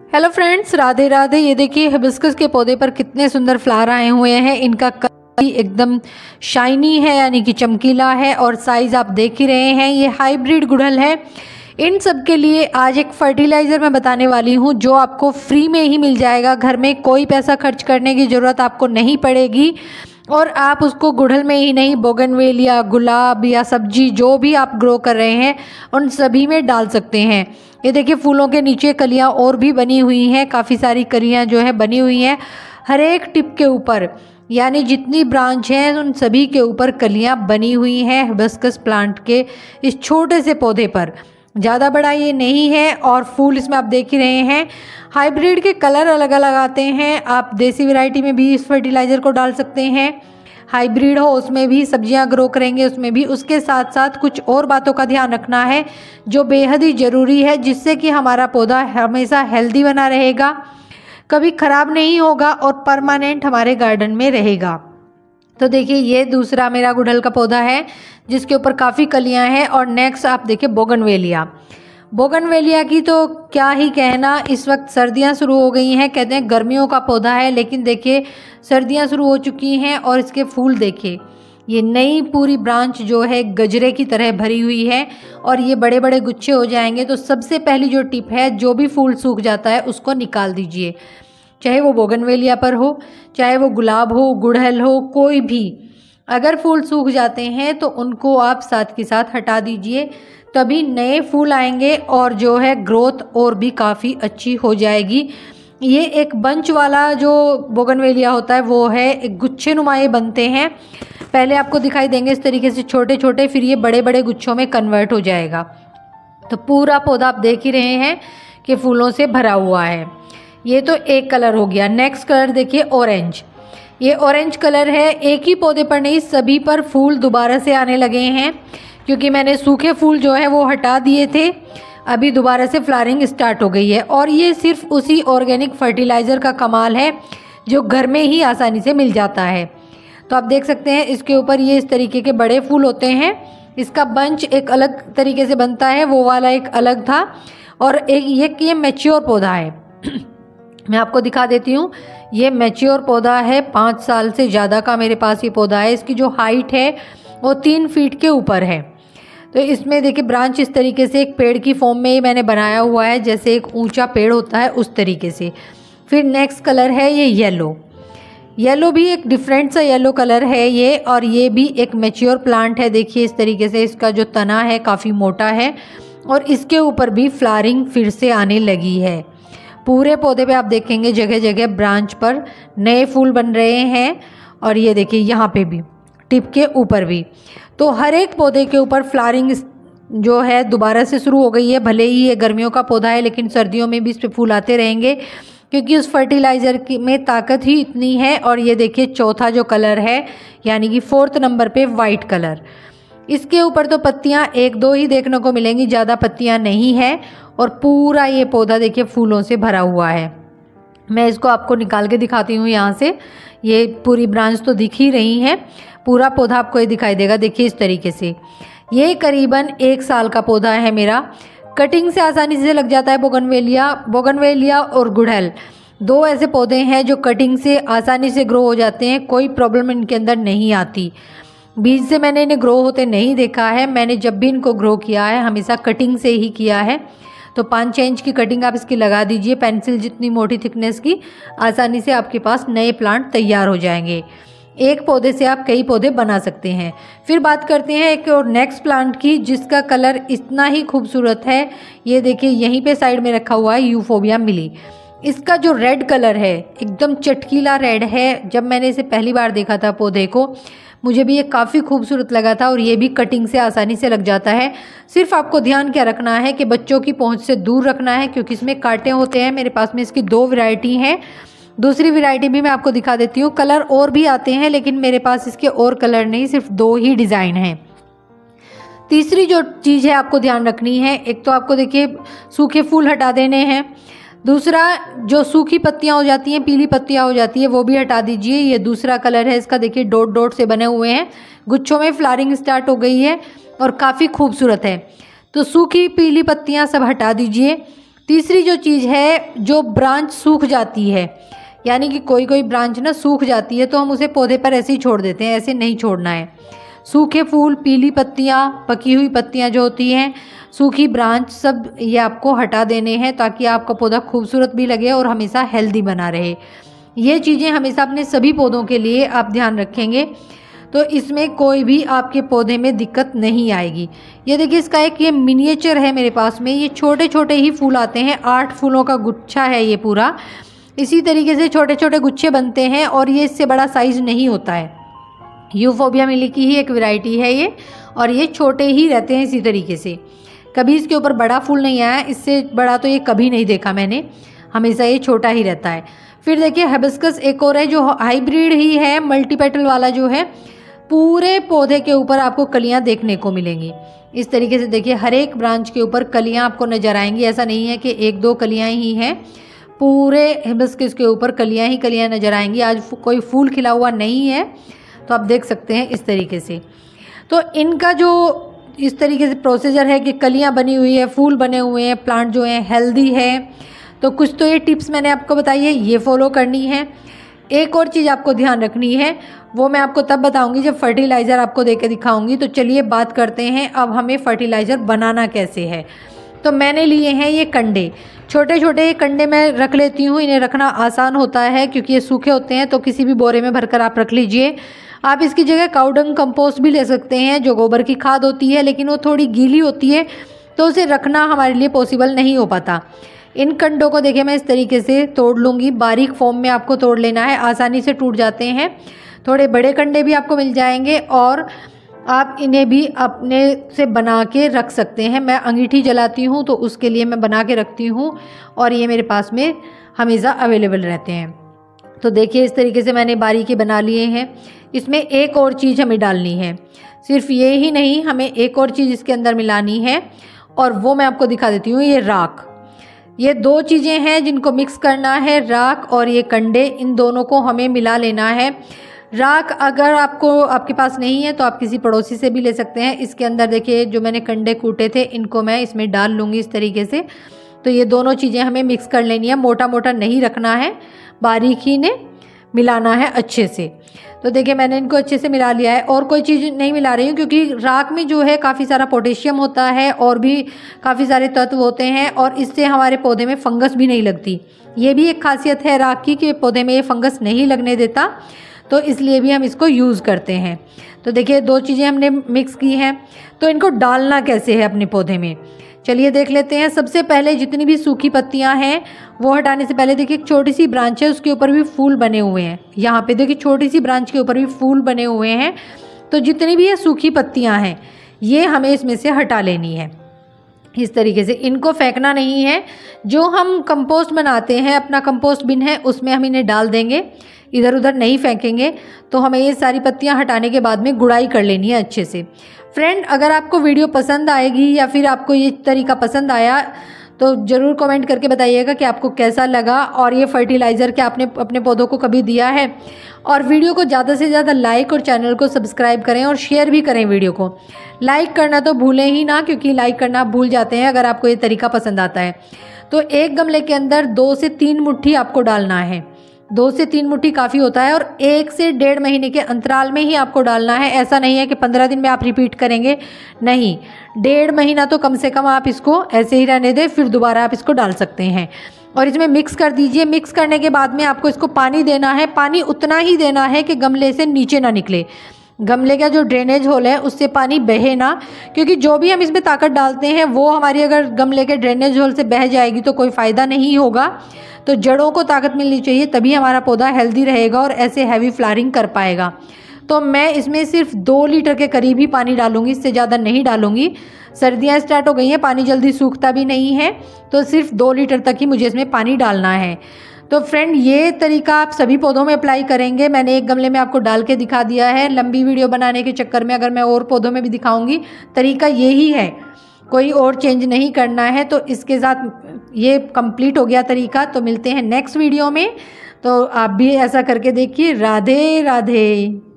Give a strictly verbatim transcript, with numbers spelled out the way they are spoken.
Hello friends, Radhe Radhe. ये देखिए hibiscus के पौधे पर कितने सुंदर फ्लावर आए हुए हैं। इनका कलर एकदम शाइनी है, यानी कि चमकीला है, और साइज़ आप देख ही रहे हैं। ये हाइब्रिड गुड़हल है। इन सब के लिए आज एक फर्टिलाइज़र मैं बताने वाली हूँ जो आपको फ्री में ही मिल जाएगा। घर में कोई पैसा खर्च करने की ज़रूरत आपको नहीं पड़ेगी, और आप उसको गुड़हल में ही नहीं, बोगनवेलिया, गुलाब या सब्जी जो भी आप ग्रो कर रहे हैं उन सभी में डाल सकते हैं। ये देखिए फूलों के नीचे कलियां और भी बनी हुई हैं, काफ़ी सारी कलियां जो है बनी हुई हैं हर एक टिप के ऊपर, यानी जितनी ब्रांच हैं उन सभी के ऊपर कलियां बनी हुई हैं हिबिस्कस प्लांट के इस छोटे से पौधे पर। ज़्यादा बड़ा ये नहीं है, और फूल इसमें आप देख ही रहे हैं। हाइब्रिड के कलर अलग अलग आते हैं। आप देसी वैरायटी में भी इस फर्टिलाइज़र को डाल सकते हैं, हाइब्रिड हो उसमें भी सब्जियां ग्रो करेंगे उसमें भी। उसके साथ साथ कुछ और बातों का ध्यान रखना है जो बेहद ही ज़रूरी है, जिससे कि हमारा पौधा हमेशा हेल्दी बना रहेगा, कभी ख़राब नहीं होगा और परमानेंट हमारे गार्डन में रहेगा। तो देखिए ये दूसरा मेरा गुड़हल का पौधा है जिसके ऊपर काफ़ी कलियां हैं। और नेक्स्ट आप देखिए बोगनवेलिया। बोगनवेलिया की तो क्या ही कहना, इस वक्त सर्दियां शुरू हो गई हैं। कहते हैं गर्मियों का पौधा है, लेकिन देखिए सर्दियां शुरू हो चुकी हैं और इसके फूल देखिए, ये नई पूरी ब्रांच जो है गजरे की तरह भरी हुई है, और ये बड़े बड़े गुच्छे हो जाएंगे। तो सबसे पहली जो टिप है, जो भी फूल सूख जाता है उसको निकाल दीजिए, चाहे वो बोगनवेलिया पर हो, चाहे वो गुलाब हो, गुड़हल हो, कोई भी। अगर फूल सूख जाते हैं तो उनको आप साथ के साथ हटा दीजिए, तभी नए फूल आएंगे और जो है ग्रोथ और भी काफ़ी अच्छी हो जाएगी। ये एक बंच वाला जो बोगनवेलिया होता है वो है, एक गुच्छे नुमाए बनते हैं। पहले आपको दिखाई देंगे इस तरीके से छोटे छोटे, फिर ये बड़े बड़े गुच्छों में कन्वर्ट हो जाएगा। तो पूरा पौधा आप देख ही रहे हैं कि फूलों से भरा हुआ है। ये तो एक कलर हो गया। नेक्स्ट कलर देखिए ऑरेंज। ये ऑरेंज कलर है। एक ही पौधे पर नहीं, सभी पर फूल दोबारा से आने लगे हैं, क्योंकि मैंने सूखे फूल जो है वो हटा दिए थे। अभी दोबारा से फ्लावरिंग स्टार्ट हो गई है, और ये सिर्फ उसी ऑर्गेनिक फर्टिलाइज़र का कमाल है जो घर में ही आसानी से मिल जाता है। तो आप देख सकते हैं इसके ऊपर ये इस तरीके के बड़े फूल होते हैं। इसका बंच एक अलग तरीके से बनता है, वो वाला एक अलग था, और एक ये ये मैच्योर पौधा है। मैं आपको दिखा देती हूँ। ये मैच्योर पौधा है, पाँच साल से ज़्यादा का मेरे पास ये पौधा है। इसकी जो हाइट है वो तीन फीट के ऊपर है। तो इसमें देखिए ब्रांच इस तरीके से एक पेड़ की फॉर्म में ही मैंने बनाया हुआ है, जैसे एक ऊंचा पेड़ होता है उस तरीके से। फिर नेक्स्ट कलर है ये येलो। येलो भी एक डिफरेंट सा येलो कलर है ये, और ये भी एक मैच्योर प्लांट है। देखिए इस तरीके से इसका जो तना है काफ़ी मोटा है, और इसके ऊपर भी फ्लावरिंग फिर से आने लगी है। पूरे पौधे पे आप देखेंगे जगह जगह ब्रांच पर नए फूल बन रहे हैं, और ये देखिए यहाँ पे भी, टिप के ऊपर भी। तो हर एक पौधे के ऊपर फ्लावरिंग जो है दोबारा से शुरू हो गई है। भले ही ये गर्मियों का पौधा है, लेकिन सर्दियों में भी इस पे फूल आते रहेंगे, क्योंकि उस फर्टिलाइज़र की में ताकत ही इतनी है। और ये देखिए चौथा जो कलर है, यानी कि फोर्थ नंबर पे वाइट कलर। इसके ऊपर तो पत्तियां एक दो ही देखने को मिलेंगी, ज़्यादा पत्तियां नहीं है, और पूरा ये पौधा देखिए फूलों से भरा हुआ है। मैं इसको आपको निकाल के दिखाती हूँ यहाँ से। ये पूरी ब्रांच तो दिख ही रही है, पूरा पौधा आपको ये दिखाई देगा। देखिए इस तरीके से ये करीबन एक साल का पौधा है मेरा। कटिंग से आसानी से लग जाता है बोगनवेलिया। बोगनवेलिया और गुड़हल दो ऐसे पौधे हैं जो कटिंग से आसानी से ग्रो हो जाते हैं, कोई प्रॉब्लम इनके अंदर नहीं आती। बीज से मैंने इन्हें ग्रो होते नहीं देखा है। मैंने जब भी इनको ग्रो किया है हमेशा कटिंग से ही किया है। तो पाँच छः इंच की कटिंग आप इसकी लगा दीजिए, पेंसिल जितनी मोटी थिकनेस की, आसानी से आपके पास नए प्लांट तैयार हो जाएंगे। एक पौधे से आप कई पौधे बना सकते हैं। फिर बात करते हैं एक और नेक्स्ट प्लांट की, जिसका कलर इतना ही खूबसूरत है। ये देखिए यहीं पे साइड में रखा हुआ है यूफोबिया मिली। इसका जो रेड कलर है एकदम चटकीला रेड है। जब मैंने इसे पहली बार देखा था पौधे को, मुझे भी ये काफ़ी खूबसूरत लगा था, और ये भी कटिंग से आसानी से लग जाता है। सिर्फ आपको ध्यान क्या रखना है कि बच्चों की पहुंच से दूर रखना है, क्योंकि इसमें कांटे होते हैं। मेरे पास में इसकी दो वैरायटी हैं। दूसरी वैरायटी भी मैं आपको दिखा देती हूँ। कलर और भी आते हैं, लेकिन मेरे पास इसके और कलर नहीं, सिर्फ दो ही डिज़ाइन हैं। तीसरी जो चीज़ है आपको ध्यान रखनी है, एक तो आपको देखिए सूखे फूल हटा देने हैं। दूसरा जो सूखी पत्तियां हो जाती हैं, पीली पत्तियां हो जाती है, वो भी हटा दीजिए। ये दूसरा कलर है इसका, देखिए डॉट डॉट से बने हुए हैं। गुच्छों में फ्लावरिंग स्टार्ट हो गई है और काफ़ी खूबसूरत है। तो सूखी पीली पत्तियां सब हटा दीजिए। तीसरी जो चीज़ है, जो ब्रांच सूख जाती है, यानी कि कोई कोई ब्रांच ना सूख जाती है तो हम उसे पौधे पर ऐसे ही छोड़ देते हैं, ऐसे नहीं छोड़ना है। सूखे फूल, पीली पत्तियाँ, पकी हुई पत्तियाँ जो होती हैं, सूखी ब्रांच, सब ये आपको हटा देने हैं ताकि आपका पौधा खूबसूरत भी लगे और हमेशा हेल्दी बना रहे। ये चीज़ें हमेशा अपने सभी पौधों के लिए आप ध्यान रखेंगे तो इसमें कोई भी आपके पौधे में दिक्कत नहीं आएगी। ये देखिए, इसका एक ये मिनिएचर है मेरे पास में, ये छोटे छोटे ही फूल आते हैं, आठ फूलों का गुच्छा है ये पूरा। इसी तरीके से छोटे छोटे गुच्छे बनते हैं और ये इससे बड़ा साइज़ नहीं होता है। यूफोबिया मिली की ही एक वैरायटी है ये, और ये छोटे ही रहते हैं इसी तरीके से। कभी इसके ऊपर बड़ा फूल नहीं आया, इससे बड़ा तो ये कभी नहीं देखा मैंने, हमेशा ये छोटा ही रहता है। फिर देखिए हिबिस्कस एक और है जो हाइब्रिड ही है, मल्टीपेटल वाला जो है, पूरे पौधे के ऊपर आपको कलियां देखने को मिलेंगी। इस तरीके से देखिए हर एक ब्रांच के ऊपर कलियां आपको नजर आएंगी, ऐसा नहीं है कि एक दो कलियां ही हैं, पूरे हिबिस्कस के ऊपर कलियां ही कलियां नजर आएंगी। आज कोई फूल खिला हुआ नहीं है तो आप देख सकते हैं इस तरीके से। तो इनका जो इस तरीके से प्रोसीजर है कि कलियां बनी हुई है, फूल बने हुए हैं, प्लांट जो है हेल्दी है, तो कुछ तो ये टिप्स मैंने आपको बताई है, ये फॉलो करनी है। एक और चीज़ आपको ध्यान रखनी है, वो मैं आपको तब बताऊंगी जब फर्टिलाइज़र आपको देके दिखाऊंगी। तो चलिए बात करते हैं अब हमें फर्टिलाइज़र बनाना कैसे है। तो मैंने लिए हैं ये कंडे, छोटे छोटे कंडे मैं रख लेती हूँ, इन्हें रखना आसान होता है क्योंकि ये सूखे होते हैं, तो किसी भी बोरे में भरकर आप रख लीजिए। आप इसकी जगह काउडंग कंपोस्ट भी ले सकते हैं, जो गोबर की खाद होती है, लेकिन वो थोड़ी गीली होती है तो उसे रखना हमारे लिए पॉसिबल नहीं हो पाता। इन कंडों को देखिए मैं इस तरीके से तोड़ लूँगी, बारीक फॉर्म में आपको तोड़ लेना है, आसानी से टूट जाते हैं। थोड़े बड़े कंडे भी आपको मिल जाएंगे और आप इन्हें भी अपने से बना के रख सकते हैं। मैं अंगीठी जलाती हूँ तो उसके लिए मैं बना के रखती हूँ और ये मेरे पास में हमेशा अवेलेबल रहते हैं। तो देखिए इस तरीके से मैंने बारीकी बना लिए हैं। इसमें एक और चीज़ हमें डालनी है, सिर्फ ये ही नहीं, हमें एक और चीज़ इसके अंदर मिलानी है और वो मैं आपको दिखा देती हूँ। ये राख, ये दो चीज़ें हैं जिनको मिक्स करना है, राख और ये कंडे, इन दोनों को हमें मिला लेना है। राख अगर आपको आपके पास नहीं है तो आप किसी पड़ोसी से भी ले सकते हैं। इसके अंदर देखिए जो मैंने कंडे कूटे थे इनको मैं इसमें डाल लूँगी इस तरीके से। तो ये दोनों चीज़ें हमें मिक्स कर लेनी है, मोटा मोटा नहीं रखना है, बारीक ही ने मिलाना है अच्छे से। तो देखिए मैंने इनको अच्छे से मिला लिया है और कोई चीज़ नहीं मिला रही हूँ क्योंकि राख में जो है काफ़ी सारा पोटेशियम होता है और भी काफ़ी सारे तत्व होते हैं और इससे हमारे पौधे में फंगस भी नहीं लगती। ये भी एक खासियत है राख की कि पौधे में ये फंगस नहीं लगने देता, तो इसलिए भी हम इसको यूज़ करते हैं। तो देखिए दो चीज़ें हमने मिक्स की हैं। तो इनको डालना कैसे है अपने पौधे में, चलिए देख लेते हैं। सबसे पहले जितनी भी सूखी पत्तियां हैं वो हटाने से पहले देखिए एक छोटी सी ब्रांच है, उसके ऊपर भी फूल बने हुए हैं। यहाँ पे देखिए छोटी सी ब्रांच के ऊपर भी फूल बने हुए हैं। तो जितनी भी ये सूखी पत्तियां हैं ये हमें इसमें से हटा लेनी है इस तरीके से, इनको फेंकना नहीं है। जो हम कंपोस्ट बनाते हैं, अपना कंपोस्ट बिन है उसमें हम इन्हें डाल देंगे, इधर उधर नहीं फेंकेंगे। तो हमें ये सारी पत्तियां हटाने के बाद में गुड़ाई कर लेनी है अच्छे से। फ्रेंड अगर आपको वीडियो पसंद आएगी या फिर आपको ये तरीका पसंद आया तो ज़रूर कमेंट करके बताइएगा कि आपको कैसा लगा और ये फर्टिलाइज़र क्या आपने अपने पौधों को कभी दिया है। और वीडियो को ज़्यादा से ज़्यादा लाइक और चैनल को सब्सक्राइब करें और शेयर भी करें वीडियो को। लाइक करना तो भूलें ही ना, क्योंकि लाइक करना आप भूल जाते हैं अगर आपको ये तरीका पसंद आता है। तो एक गमले के अंदर दो से तीन मुट्ठी आपको डालना है, दो से तीन मुट्ठी काफ़ी होता है और एक से डेढ़ महीने के अंतराल में ही आपको डालना है। ऐसा नहीं है कि पंद्रह दिन में आप रिपीट करेंगे, नहीं, डेढ़ महीना तो कम से कम आप इसको ऐसे ही रहने दें, फिर दोबारा आप इसको डाल सकते हैं। और इसमें मिक्स कर दीजिए। मिक्स करने के बाद में आपको इसको पानी देना है, पानी उतना ही देना है कि गमले से नीचे ना निकले, गमले का जो ड्रेनेज होल है उससे पानी बहे ना, क्योंकि जो भी हम इसमें ताकत डालते हैं वो हमारी अगर गमले के ड्रेनेज होल से बह जाएगी तो कोई फ़ायदा नहीं होगा। तो जड़ों को ताकत मिलनी चाहिए, तभी हमारा पौधा हेल्दी रहेगा और ऐसे हैवी फ्लावरिंग कर पाएगा। तो मैं इसमें सिर्फ दो लीटर के करीब ही पानी डालूंगी, इससे ज़्यादा नहीं डालूंगी। सर्दियाँ स्टार्ट हो गई हैं, पानी जल्दी सूखता भी नहीं है, तो सिर्फ दो लीटर तक ही मुझे इसमें पानी डालना है। तो फ्रेंड ये तरीका आप सभी पौधों में अप्लाई करेंगे। मैंने एक गमले में आपको डाल के दिखा दिया है। लंबी वीडियो बनाने के चक्कर में अगर मैं और पौधों में भी दिखाऊंगी, तरीका यही है, कोई और चेंज नहीं करना है। तो इसके साथ ये कंप्लीट हो गया तरीका। तो मिलते हैं नेक्स्ट वीडियो में, तो आप भी ऐसा करके देखिए। राधे राधे।